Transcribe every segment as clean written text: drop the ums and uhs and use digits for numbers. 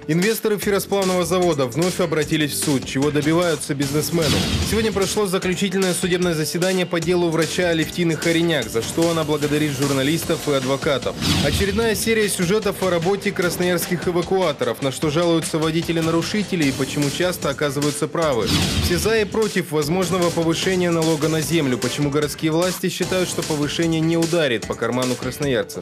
Инвесторы ферросплавного завода вновь обратились в суд, чего добиваются бизнесмены. Сегодня прошло заключительное судебное заседание по делу врача Алевтины Хориняк, за что она благодарит журналистов и адвокатов. Очередная серия сюжетов о работе красноярских эвакуаторов, на что жалуются водители-нарушители и почему часто оказываются правы. Все за и против возможного повышения налога на землю, почему городские власти считают, что повышение не ударит по карману красноярцев.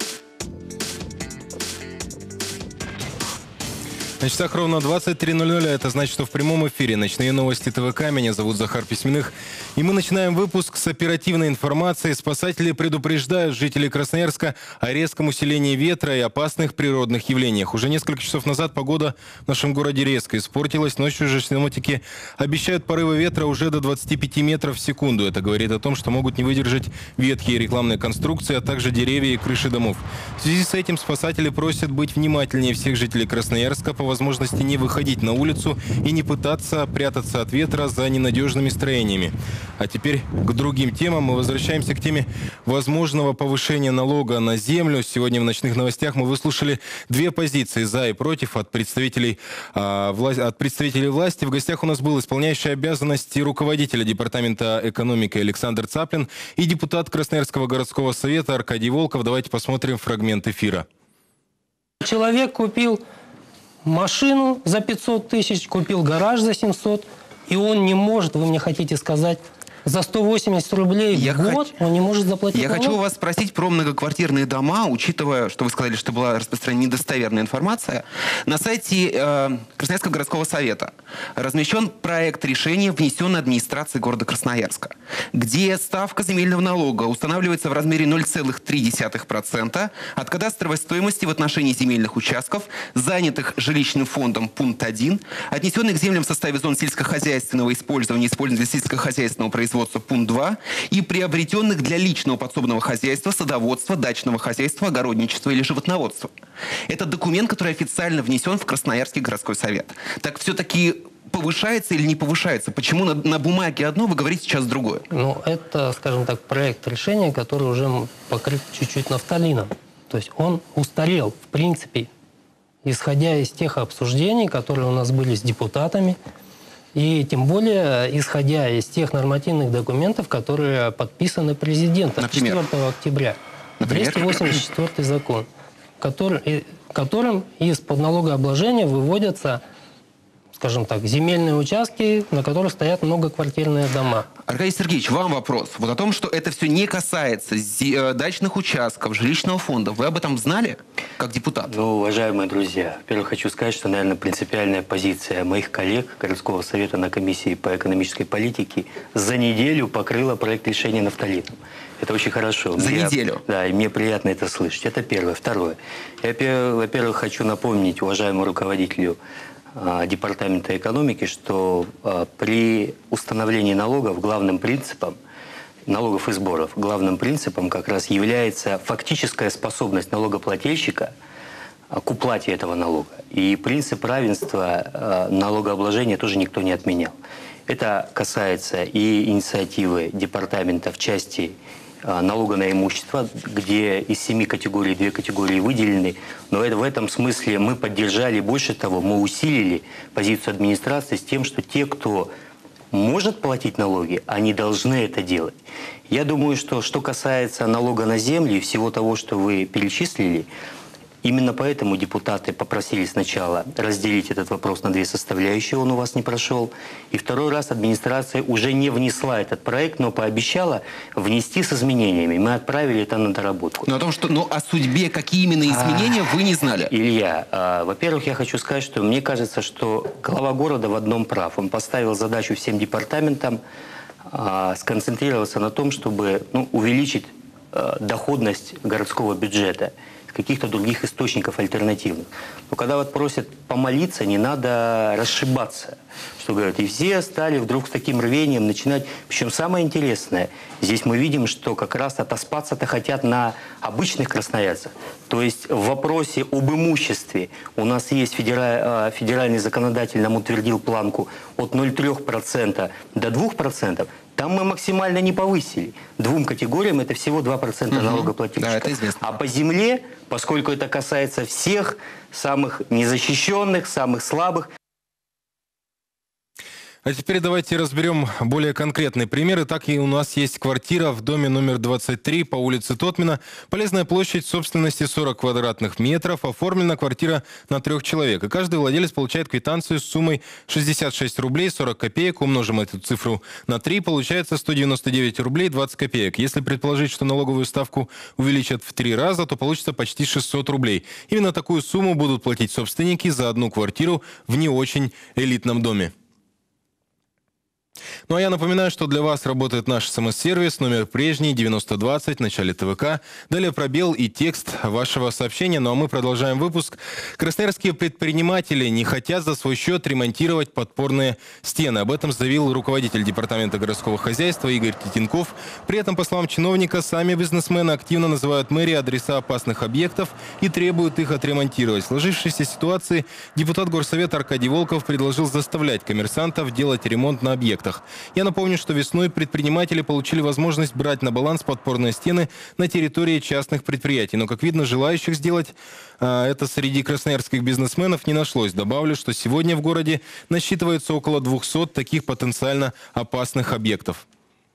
На часах ровно 23:00, это значит, что в прямом эфире «Ночные новости ТВК». Меня зовут Захар Письменных. И мы начинаем выпуск с оперативной информации. Спасатели предупреждают жителей Красноярска о резком усилении ветра и опасных природных явлениях. Уже несколько часов назад погода в нашем городе резко испортилась. Ночью же синоптики обещают порывы ветра уже до 25 метров в секунду. Это говорит о том, что могут не выдержать ветхие рекламные конструкции, а также деревья и крыши домов. В связи с этим спасатели просят быть внимательнее всех жителей Красноярска, по возможности не выходить на улицу и не пытаться прятаться от ветра за ненадежными строениями. А теперь к другим темам. Мы возвращаемся к теме возможного повышения налога на землю. Сегодня в «Ночных новостях» мы выслушали две позиции за и против от представителей власти. В гостях у нас был исполняющий обязанности руководителя Департамента экономики Александр Цаплин и депутат Красноярского городского совета Аркадий Волков. Давайте посмотрим фрагмент эфира. Человек купил машину за 500 тысяч, купил гараж за 700, и он не может, вы мне хотите сказать, за 180 рублей в год он не может заплатить налог? Я хочу у вас спросить про многоквартирные дома, учитывая, что вы сказали, что была распространена недостоверная информация. На сайте Красноярского городского совета размещен проект решения, внесенный администрацией города Красноярска, где ставка земельного налога устанавливается в размере 0,3% от кадастровой стоимости в отношении земельных участков, занятых жилищным фондом пункт 1, отнесенных к землям в составе зон сельскохозяйственного использования для сельскохозяйственного производства пункт 2 и приобретенных для личного подсобного хозяйства, садоводства, дачного хозяйства, огородничества или животноводства. Это документ, который официально внесен в Красноярский городской совет. Так все-таки повышается или не повышается? Почему на бумаге одно, вы говорите сейчас другое? Ну, это, скажем так, проект решения, который уже покрыт чуть-чуть нафталином. То есть он устарел, в принципе, исходя из тех обсуждений, которые у нас были с депутатами, и тем более, исходя из тех нормативных документов, которые подписаны президентом 4 октября. 284 закон, которым из-под налогообложения выводятся, скажем так, земельные участки, на которых стоят многоквартирные дома. Аркадий Сергеевич, вам вопрос. Вот о том, что это все не касается дачных участков, жилищного фонда. Вы об этом знали, как депутат? Ну, уважаемые друзья, во-первых, хочу сказать, что, наверное, принципиальная позиция моих коллег городского совета на комиссии по экономической политике за неделю покрыла проект решения нафталином. Это очень хорошо. За неделю? Да, и мне приятно это слышать. Это первое. Второе. Я, во-первых, хочу напомнить уважаемому руководителю Департамента экономики, что при установлении налогов главным принципом, налогов и сборов, главным принципом как раз является фактическая способность налогоплательщика к уплате этого налога. И принцип равенства налогообложения тоже никто не отменял. Это касается и инициативы департамента в части налога на имущество, где из 7 категорий 2 категории выделены. Но в этом смысле мы поддержали, больше того, мы усилили позицию администрации с тем, что те, кто может платить налоги, они должны это делать. Я думаю, что касается налога на землю и всего того, что вы перечислили, именно поэтому депутаты попросили сначала разделить этот вопрос на 2 составляющие, он у вас не прошел. И второй раз администрация уже не внесла этот проект, но пообещала внести с изменениями. Мы отправили это на доработку. Но о судьбе, какие именно изменения, вы не знали? Илья, во-первых, я хочу сказать, что мне кажется, что глава города в одном прав. Он поставил задачу всем департаментам сконцентрироваться на том, чтобы увеличить доходность городского бюджета, каких-то других источников альтернативных. Но когда вот просят помолиться, не надо расшибаться. Что говорят, и все стали вдруг с таким рвением начинать. Причем самое интересное, здесь мы видим, что как раз отоспаться-то хотят на обычных красноярцах. То есть в вопросе об имуществе у нас есть федеральный законодатель нам утвердил планку от 0,3% до 2%. Там мы максимально не повысили. Двум категориям это всего 2% налогоплательщиков. Да, это известно. А по земле, поскольку это касается всех самых незащищенных, самых слабых. А теперь давайте разберем более конкретные примеры. Так и у нас есть квартира в доме номер 23 по улице Тотмина. Полезная площадь собственности 40 квадратных метров. Оформлена квартира на 3 человек. И каждый владелец получает квитанцию с суммой 66 рублей 40 копеек. Умножим эту цифру на 3, получается 199 рублей 20 копеек. Если предположить, что налоговую ставку увеличат в 3 раза, то получится почти 600 рублей. Именно такую сумму будут платить собственники за одну квартиру в не очень элитном доме. Ну а я напоминаю, что для вас работает наш СМС-сервис, номер прежний, 9020, в начале ТВК. Далее пробел и текст вашего сообщения. Ну а мы продолжаем выпуск. Красноярские предприниматели не хотят за свой счет ремонтировать подпорные стены. Об этом заявил руководитель департамента городского хозяйства Игорь Титенков. При этом, по словам чиновника, сами бизнесмены активно называют мэрии адреса опасных объектов и требуют их отремонтировать. В сложившейся ситуации депутат Горсовета Аркадий Волков предложил заставлять коммерсантов делать ремонт на объектах. Я напомню, что весной предприниматели получили возможность брать на баланс подпорные стены на территории частных предприятий. Но, как видно, желающих сделать это среди красноярских бизнесменов не нашлось. Добавлю, что сегодня в городе насчитывается около 200 таких потенциально опасных объектов.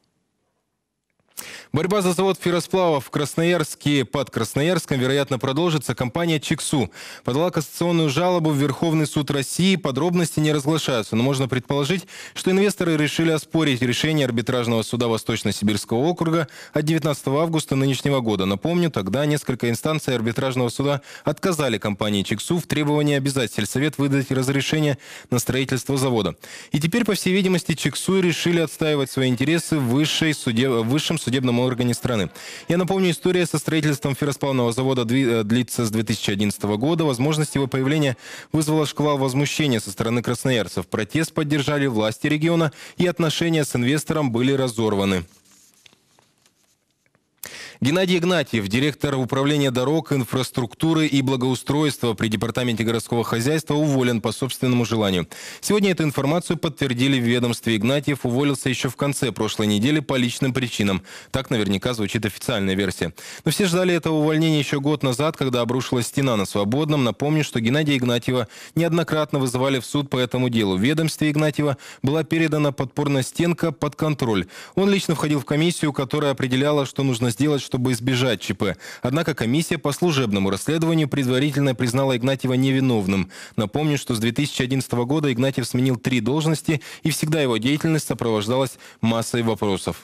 Борьба за завод ферросплавов в Красноярске под Красноярском, вероятно, продолжится. Компания «Чиксу» подала кассационную жалобу в Верховный суд России. Подробности не разглашаются, но можно предположить, что инвесторы решили оспорить решение арбитражного суда Восточно-Сибирского округа от 19 августа нынешнего года. Напомню, тогда несколько инстанций арбитражного суда отказали компании «Чиксу» в требовании обязать сельсовет выдать разрешение на строительство завода. И теперь, по всей видимости, «Чиксу» решили отстаивать свои интересы в высшем судебном органе страны. Я напомню, история со строительством ферросплавного завода длится с 2011 года. Возможность его появления вызвала шквал возмущения со стороны красноярцев. Протест поддержали власти региона, и отношения с инвестором были разорваны. Геннадий Игнатьев, директор управления дорог, инфраструктуры и благоустройства при департаменте городского хозяйства, уволен по собственному желанию. Сегодня эту информацию подтвердили в ведомстве. Игнатьев уволился еще в конце прошлой недели по личным причинам. Так наверняка звучит официальная версия. Но все ждали этого увольнения еще год назад, когда обрушилась стена на Свободном. Напомню, что Геннадия Игнатьева неоднократно вызывали в суд по этому делу. В ведомстве Игнатьева была передана подпорная стенка под контроль. Он лично входил в комиссию, которая определяла, что нужно сделать, чтобы избежать ЧП. Однако комиссия по служебному расследованию предварительно признала Игнатьева невиновным. Напомню, что с 2011 года Игнатьев сменил 3 должности, и всегда его деятельность сопровождалась массой вопросов.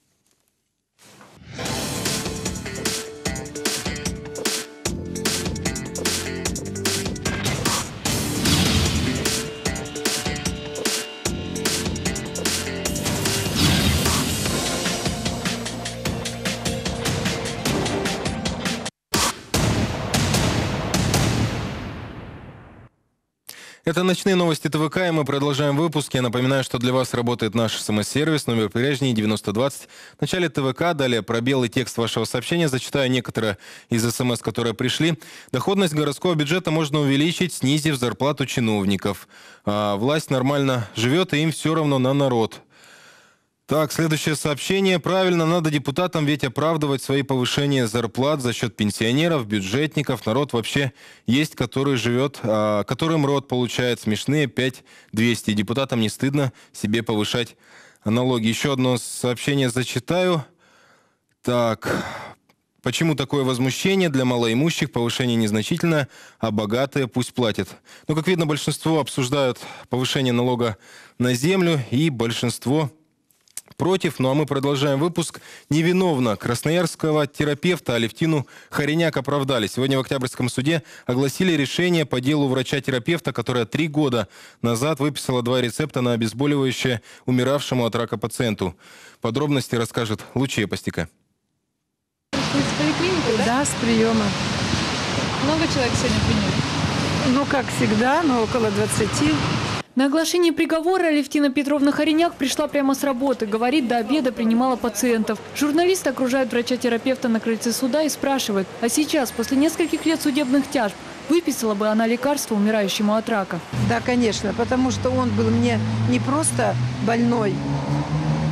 Это «Ночные новости ТВК», и мы продолжаем выпуск. Я напоминаю, что для вас работает наш СМС-сервис, номер прежний, 9020. В начале ТВК, далее пробел и текст вашего сообщения. Зачитаю некоторые из СМС, которые пришли. Доходность городского бюджета можно увеличить, снизив зарплату чиновников. Власть нормально живет, и им все равно на народ. Так, следующее сообщение. Правильно, надо депутатам ведь оправдывать свои повышения зарплат за счет пенсионеров, бюджетников. Народ вообще есть, который живет, которым род получает смешные 5200. Депутатам не стыдно себе повышать налоги. Еще одно сообщение зачитаю. Так, почему такое возмущение? Для малоимущих повышение незначительное, а богатые пусть платят. Но, как видно, большинство обсуждают повышение налога на землю, и большинство против. Ну а мы продолжаем выпуск. Невиновно красноярского терапевта Алевтину Хореняк оправдали. Сегодня в Октябрьском суде огласили решение по делу врача-терапевта, которая 3 года назад выписала 2 рецепта на обезболивающее умиравшему от рака пациенту. Подробности расскажет Лучия Пастика. Вы с поликлиники, да? Да, с приема. Много человек сегодня приняли? Ну, как всегда, но около 20. На оглашение приговора Алевтина Петровна Хореняк пришла прямо с работы. Говорит, до обеда принимала пациентов. Журналисты окружают врача-терапевта на крыльце суда и спрашивают, а сейчас, после нескольких лет судебных тяжб, выписала бы она лекарство умирающему от рака? Да, конечно, потому что он был мне не просто больной,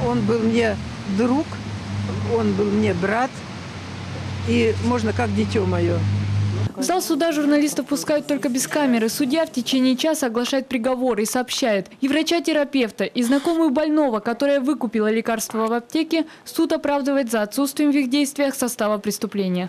Он был мне друг, он был мне брат. И можно как дитё мое. В зал суда журналистов пускают только без камеры. Судья в течение часа оглашает приговор и сообщает: и врача-терапевта, и знакомую больного, которая выкупила лекарства в аптеке, суд оправдывает за отсутствием в их действиях состава преступления.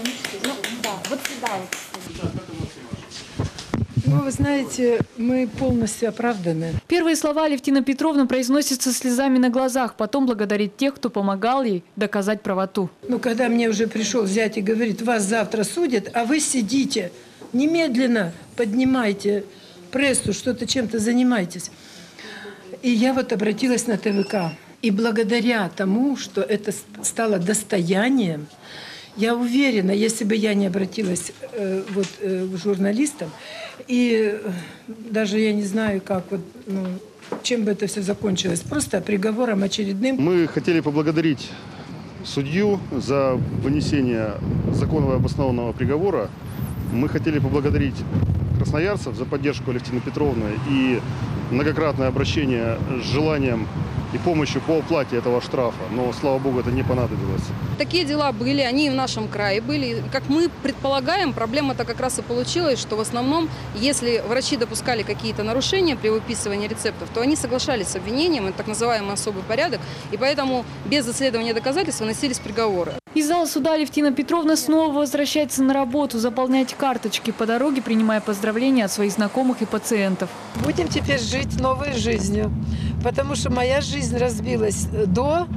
Ну, вы знаете, мы полностью оправданы. Первые слова Алевтина Петровна произносят со слезами на глазах, потом благодарит тех, кто помогал ей доказать правоту. Ну, когда мне уже пришел зять и говорит: вас завтра судят, а вы сидите, немедленно поднимайте прессу, что-то чем-то занимайтесь. И я вот обратилась на ТВК. И благодаря тому, что это стало достоянием, я уверена, если бы я не обратилась к журналистам, и даже я не знаю, как чем бы это все закончилось, просто приговором очередным. Мы хотели поблагодарить судью за вынесение законного и обоснованного приговора. Мы хотели поблагодарить красноярцев за поддержку Алевтины Петровны и многократное обращение с желанием и помощью по оплате этого штрафа. Но, слава богу, это не понадобилось. Такие дела были, они и в нашем крае были. Как мы предполагаем, проблема-то как раз и получилась, что в основном, если врачи допускали какие-то нарушения при выписывании рецептов, то они соглашались с обвинением, это так называемый особый порядок, и поэтому без исследования доказательств выносились приговоры. Из зала суда Алевтина Петровна снова возвращается на работу, заполнять карточки, по дороге принимая поздравления от своих знакомых и пациентов. Будем теперь жить новой жизнью, потому что моя жизнь разбилась до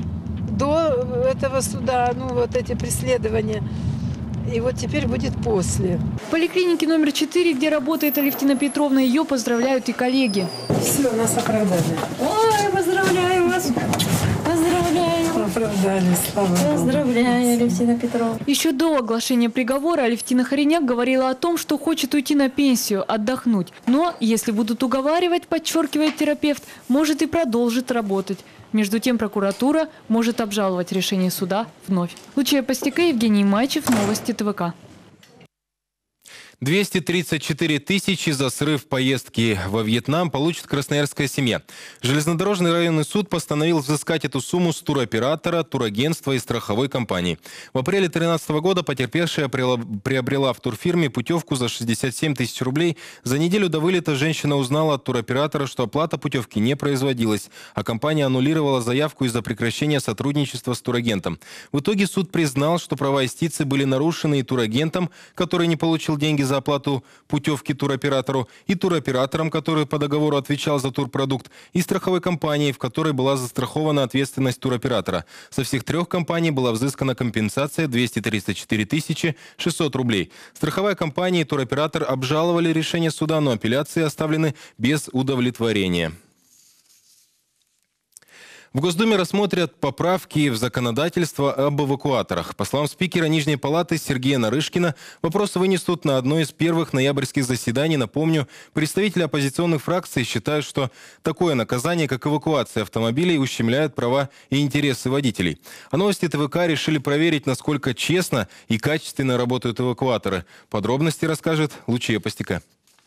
этого суда, эти преследования. И вот теперь будет после. В поликлинике номер 4, где работает Алевтина Петровна, ее поздравляют и коллеги. Все, нас оправдали. Ой, поздравляю вас! Поздравляю! Оправдали, слава Богу. Поздравляю, Алевтина Петровна. Еще до оглашения приговора Алевтина Хориняк говорила о том, что хочет уйти на пенсию, отдохнуть. Но, если будут уговаривать, подчеркивает терапевт, может и продолжит работать. Между тем прокуратура может обжаловать решение суда вновь. Лучия Постека, Евгений Майчев, новости ТВК. 234 тысячи за срыв поездки во Вьетнам получит красноярская семья. Железнодорожный районный суд постановил взыскать эту сумму с туроператора, турагентства и страховой компании. В апреле 2013 года потерпевшая приобрела в турфирме путевку за 67 тысяч рублей. За неделю до вылета женщина узнала от туроператора, что оплата путевки не производилась, а компания аннулировала заявку из-за прекращения сотрудничества с турагентом. В итоге суд признал, что права истицы были нарушены и турагентом, который не получил деньги за оплату путевки туроператору, и туроператором, который по договору отвечал за турпродукт, и страховой компанией, в которой была застрахована ответственность туроператора. Со всех трех компаний была взыскана компенсация 234 600 рублей. Страховая компания и туроператор обжаловали решение суда, но апелляции оставлены без удовлетворения. В Госдуме рассмотрят поправки в законодательство об эвакуаторах. По словам спикера Нижней палаты Сергея Нарышкина, вопрос вынесут на одно из первых ноябрьских заседаний. Напомню, представители оппозиционных фракций считают, что такое наказание, как эвакуация автомобилей, ущемляет права и интересы водителей. А новости ТВК решили проверить, насколько честно и качественно работают эвакуаторы. Подробности расскажет Лучия Постека.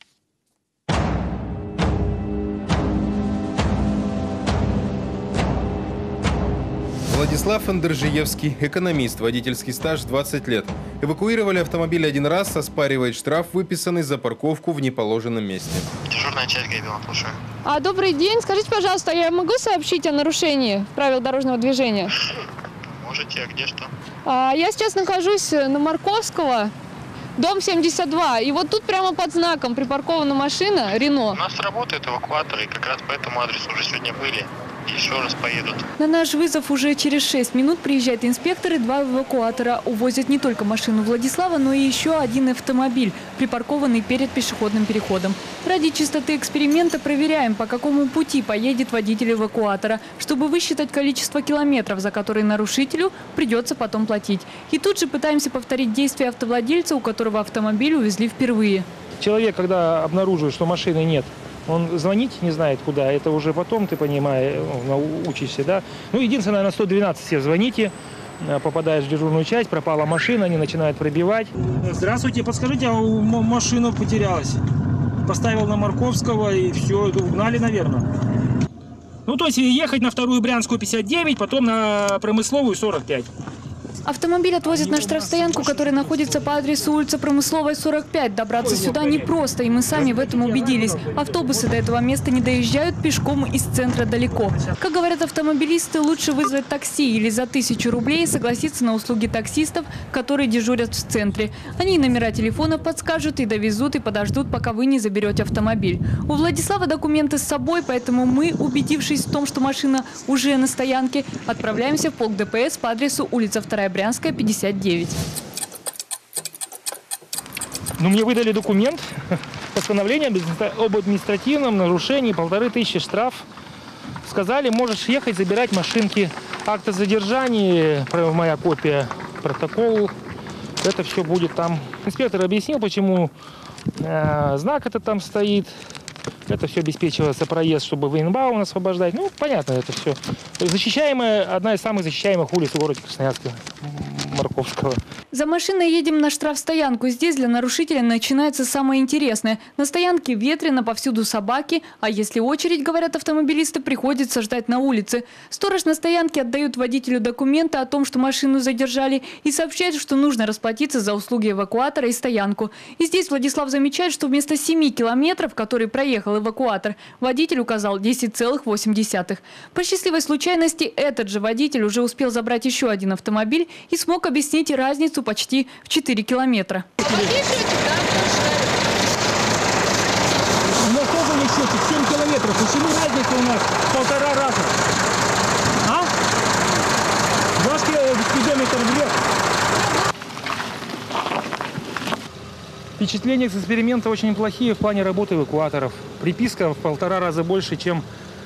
Владислав Андержиевский, экономист, водительский стаж 20 лет. Эвакуировали автомобиль один раз, оспаривает штраф, выписанный за парковку в неположенном месте. Дежурная часть ГАИ-Белом, слушаю. Добрый день. Скажите, пожалуйста, я могу сообщить о нарушении правил дорожного движения? Можете, а где что? Я сейчас нахожусь на Марковского, дом 72. И вот тут прямо под знаком припаркована машина «Рено». У нас работают эвакуаторы, и как раз по этому адресу уже сегодня были. Еще раз поедут. На наш вызов уже через 6 минут приезжают инспекторы, 2 эвакуатора. Увозят не только машину Владислава, но и еще один автомобиль, припаркованный перед пешеходным переходом. Ради чистоты эксперимента проверяем, по какому пути поедет водитель эвакуатора, чтобы высчитать количество километров, за которые нарушителю придется потом платить. И тут же пытаемся повторить действия автовладельца, у которого автомобиль увезли впервые. Человек, когда обнаруживает, что машины нет, он звонить не знает куда, это уже потом, ты понимаешь, учишься, да. Единственное, на 112 все звоните, попадаешь в дежурную часть, пропала машина, они начинают пробивать. Здравствуйте, подскажите, машина потерялась. Поставил на Марковского и все, угнали, наверное. Ну, то есть ехать на вторую Брянскую 59, потом на Промысловую 45. Автомобиль отвозят на штрафстоянку, которая находится по адресу улица Промысловая, 45. Добраться сюда непросто, и мы сами в этом убедились. Автобусы до этого места не доезжают, пешком из центра далеко. Как говорят автомобилисты, лучше вызвать такси или за 1000 рублей согласиться на услуги таксистов, которые дежурят в центре. Они номера телефонов подскажут и довезут, и подождут, пока вы не заберете автомобиль. У Владислава документы с собой, поэтому мы, убедившись в том, что машина уже на стоянке, отправляемся в полк ДПС по адресу улица 2 Брянская, 59. Ну, мне выдали документ, постановление об административном нарушении, 1500 штраф. Сказали, можешь ехать, забирать машинки. Акт о задержании, моя копия, протокол. Это все будет там. Инспектор объяснил, почему знак этот там стоит. Это все обеспечивается проезд, чтобы Вейнбаум освобождать. Ну, понятно это все. Защищаемая, одна из самых защищаемых улиц в городе Красноярске, Марковского. За машиной едем на штрафстоянку. Здесь для нарушителя начинается самое интересное. На стоянке ветрено, повсюду собаки. А если очередь, говорят автомобилисты, приходится ждать на улице. Сторож на стоянке отдает водителю документы о том, что машину задержали, и сообщает, что нужно расплатиться за услуги эвакуатора и стоянку. И здесь Владислав замечает, что вместо 7 километров, которые проехал эвакуатор, водитель указал 10,8. По счастливой случайности этот же водитель уже успел забрать еще один автомобиль и смог объяснить разницу почти в 4 километра. У нас тоже не счетчик, 7 километров. Почему разница у нас в 1,5 раза? А? 2 спидометра вверх. Впечатления с эксперимента очень неплохие в плане работы эвакуаторов. Приписка в 1,5 раза больше, чем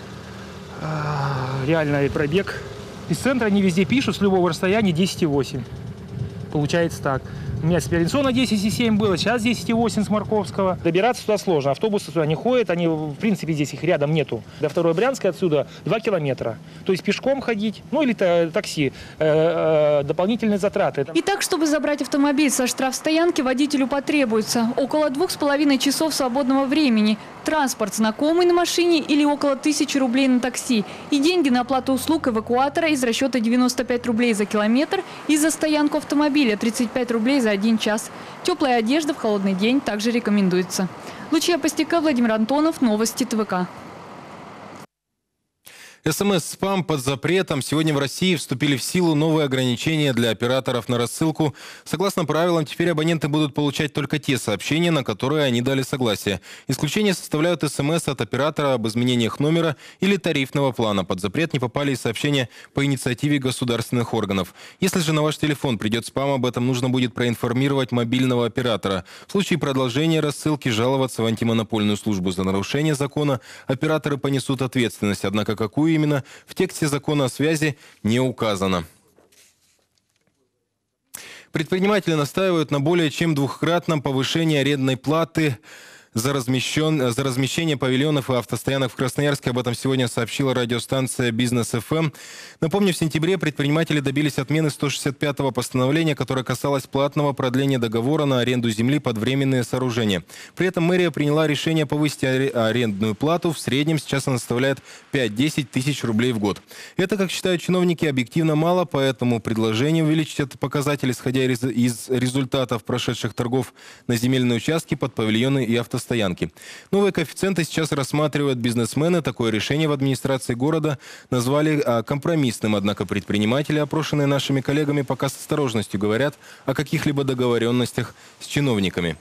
реальный пробег. Из центра они везде пишут с любого расстояния 10,8. Получается так. У меня с Перенсона 10,7 было, сейчас 10,8 с Марковского. Добираться туда сложно, автобусы туда не ходят, они, в принципе, здесь их рядом нету. До 2 Брянской отсюда 2 километра. То есть пешком ходить, ну или такси, дополнительные затраты. Итак, чтобы забрать автомобиль со штрафстоянки, водителю потребуется около 2,5 часов свободного времени, транспорт знакомый на машине или около 1000 рублей на такси. И деньги на оплату услуг эвакуатора из расчета 95 рублей за километр и за стоянку автомобиля 35 рублей за 1 час. Теплая одежда в холодный день также рекомендуется. Лучия Пастяка, Владимир Антонов, новости ТВК. СМС-спам под запретом. Сегодня в России вступили в силу новые ограничения для операторов на рассылку. Согласно правилам, теперь абоненты будут получать только те сообщения, на которые они дали согласие. Исключение составляют СМС от оператора об изменениях номера или тарифного плана. Под запрет не попали и сообщения по инициативе государственных органов. Если же на ваш телефон придет спам, об этом нужно будет проинформировать мобильного оператора. В случае продолжения рассылки жаловаться в антимонопольную службу. За нарушение закона операторы понесут ответственность. Однако какую именно, в тексте закона о связи не указано. Предприниматели настаивают на более чем 2-кратном повышении арендной платы за размещение павильонов и автостоянок в Красноярске. Об этом сегодня сообщила радиостанция «Бизнес ФМ». Напомню, в сентябре предприниматели добились отмены 165-го постановления, которое касалось платного продления договора на аренду земли под временные сооружения. При этом мэрия приняла решение повысить арендную плату. В среднем сейчас она составляет 5-10 тысяч рублей в год. Это, как считают чиновники, объективно мало, поэтому предложение увеличить этот показатель, исходя из результатов прошедших торгов на земельные участки под павильоны и автостоянки. Новые коэффициенты сейчас рассматривают бизнесмены. Такое решение в администрации города назвали компромиссным. Однако предприниматели, опрошенные нашими коллегами, пока с осторожностью говорят о каких-либо договоренностях с чиновниками.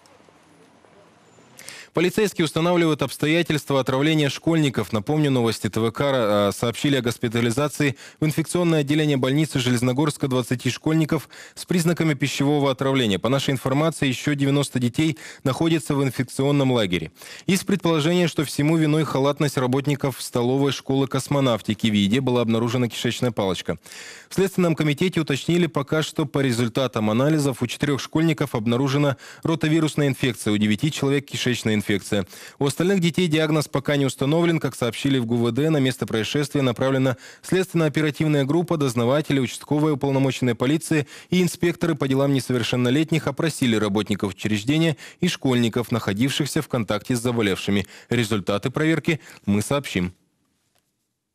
Полицейские устанавливают обстоятельства отравления школьников. Напомню, новости ТВК сообщили о госпитализации в инфекционное отделение больницы Железногорска 20 школьников с признаками пищевого отравления. По нашей информации, еще 90 детей находятся в инфекционном лагере. Есть предположение, что всему виной халатность работников столовой школы космонавтики. В еде была обнаружена кишечная палочка. В Следственном комитете уточнили пока что по результатам анализов у 4 школьников обнаружена ротавирусная инфекция, у 9 человек кишечная инфекция. У остальных детей диагноз пока не установлен. Как сообщили в ГУВД, на место происшествия направлена следственно-оперативная группа, дознаватели, участковые уполномоченные полиции и инспекторы по делам несовершеннолетних опросили работников учреждения и школьников, находившихся в контакте с заболевшими. Результаты проверки мы сообщим.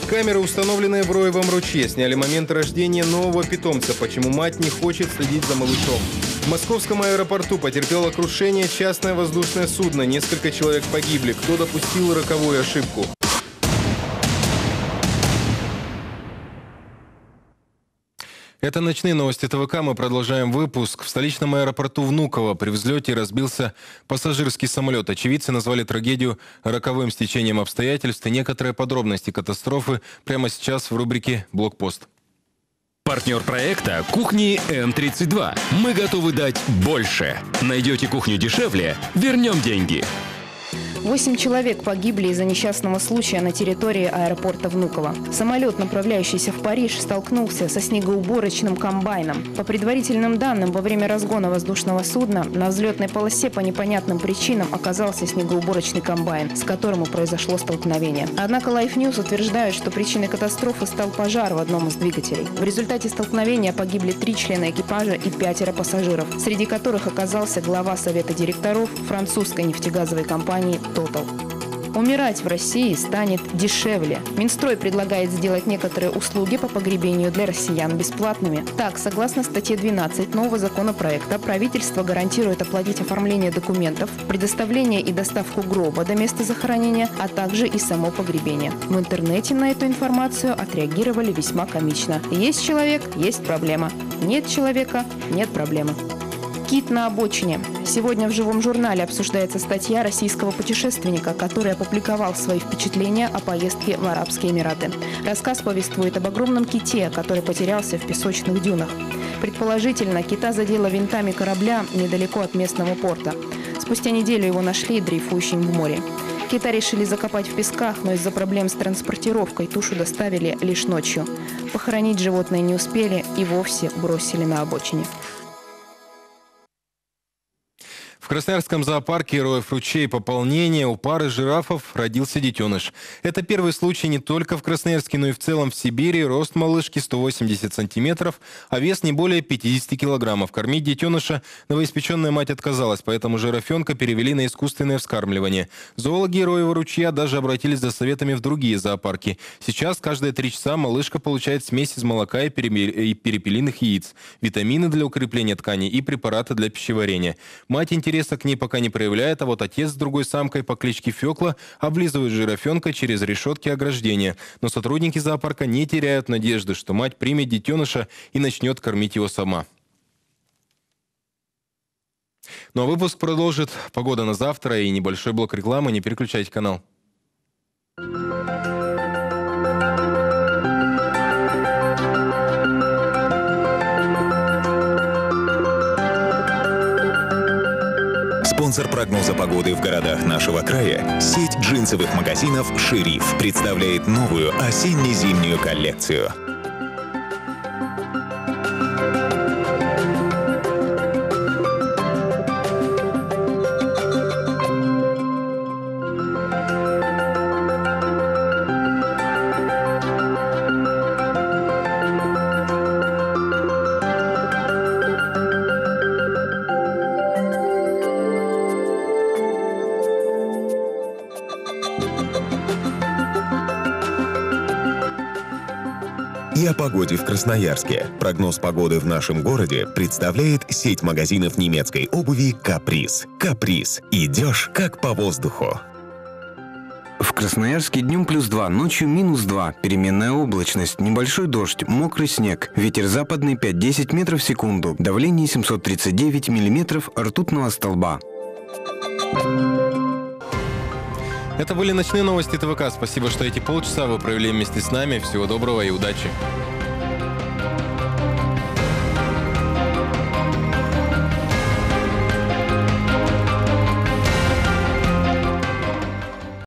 Камеры, установленные в Роевом ручье, сняли момент рождения нового питомца. Почему мать не хочет следить за малышом? В московском аэропорту потерпело крушение частное воздушное судно. Несколько человек погибли. Кто допустил роковую ошибку? Это ночные новости ТВК. Мы продолжаем выпуск. В столичном аэропорту Внуково при взлете разбился пассажирский самолет. Очевидцы назвали трагедию роковым стечением обстоятельств. И некоторые подробности катастрофы прямо сейчас в рубрике «Блокпост». Партнер проекта «Кухни М32». Мы готовы дать больше. Найдете кухню дешевле – вернем деньги. 8 человек погибли из-за несчастного случая на территории аэропорта Внуково. Самолет, направляющийся в Париж, столкнулся со снегоуборочным комбайном. По предварительным данным, во время разгона воздушного судна на взлетной полосе по непонятным причинам оказался снегоуборочный комбайн, с которым и произошло столкновение. Однако Life News утверждает, что причиной катастрофы стал пожар в одном из двигателей. В результате столкновения погибли 3 члена экипажа и 5 пассажиров, среди которых оказался глава совета директоров французской нефтегазовой компании Total. Умирать в России станет дешевле. Минстрой предлагает сделать некоторые услуги по погребению для россиян бесплатными. Так, согласно статье 12 нового законопроекта, правительство гарантирует оплатить оформление документов, предоставление и доставку гроба до места захоронения, а также и само погребение. В интернете на эту информацию отреагировали весьма комично. Есть человек – есть проблема. Нет человека – нет проблемы. Кит на обочине. Сегодня в «Живом журнале» обсуждается статья российского путешественника, который опубликовал свои впечатления о поездке в Арабские Эмираты. Рассказ повествует об огромном ките, который потерялся в песочных дюнах. Предположительно, кита задело винтами корабля недалеко от местного порта. Спустя неделю его нашли дрейфующим в море. Кита решили закопать в песках, но из-за проблем с транспортировкой тушу доставили лишь ночью. Похоронить животное не успели и вовсе бросили на обочине. В Красноярском зоопарке Роев ручей пополнения у пары жирафов родился детеныш. Это первый случай не только в Красноярске, но и в целом в Сибири. Рост малышки 180 сантиметров, а вес не более 50 килограммов. Кормить детеныша новоиспеченная мать отказалась, поэтому жирафенка перевели на искусственное вскармливание. Зоологи Роева ручья даже обратились за советами в другие зоопарки. Сейчас каждые 3 часа малышка получает смесь из молока и перепелиных яиц, витамины для укрепления тканей и препараты для пищеварения. Мать интереса к ней пока не проявляет, а вот отец с другой самкой по кличке Фёкла облизывает жирафенка через решетки ограждения. Но сотрудники зоопарка не теряют надежды, что мать примет детеныша и начнет кормить его сама. Ну а выпуск продолжит погода на завтра и небольшой блок рекламы. Не переключайте канал. Спонсор прогноза погоды в городах нашего края – сеть джинсовых магазинов «Шериф» представляет новую осенне-зимнюю коллекцию. И о погоде в Красноярске. Прогноз погоды в нашем городе представляет сеть магазинов немецкой обуви «Каприз». «Каприз». Идешь как по воздуху. В Красноярске днем +2, ночью -2. Переменная облачность, небольшой дождь, мокрый снег. Ветер западный 5-10 метров в секунду. Давление 739 миллиметров ртутного столба. Это были ночные новости ТВК. Спасибо, что эти полчаса вы провели вместе с нами. Всего доброго и удачи.